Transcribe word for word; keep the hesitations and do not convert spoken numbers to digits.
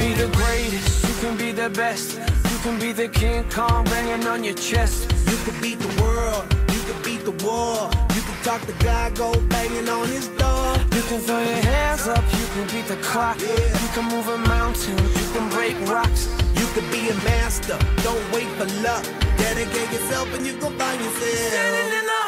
be the greatest, you can be the best. You can be the King Kong banging on your chest. You can beat the world, you can beat the war. You can talk to God, go banging on his door. You can throw your hands up, you can beat the clock. Yeah. You can move a mountain, you can break rocks. You can be a master, don't wait for luck. Dedicate yourself and you gon' find yourself Standing in the